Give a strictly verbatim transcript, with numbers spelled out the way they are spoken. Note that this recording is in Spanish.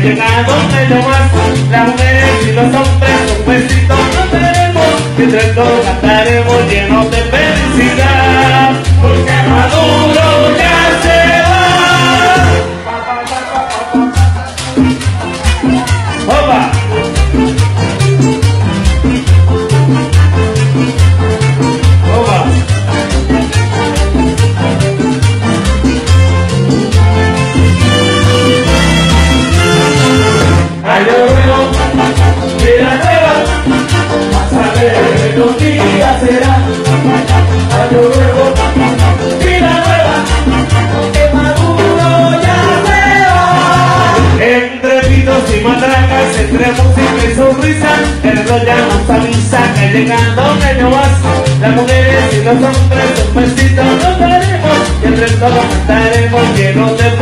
llegado un año más. Las mujeres y los hombres un besito nos daremos, y entre todos cantaremos llenos de felicidad, porque Maduro ya se va. ¡Opa! ¡Opa! Año nuevo, vida nueva, a saber los días será. Año nuevo, vida nueva, que Maduro ya se va. Entre pitos y matracas, entre música y sonrisa, el reloj ya nos avisa que llegando un año más. Las mujeres y los hombres un besito nos daremos, y entre todos cantaremos llenos de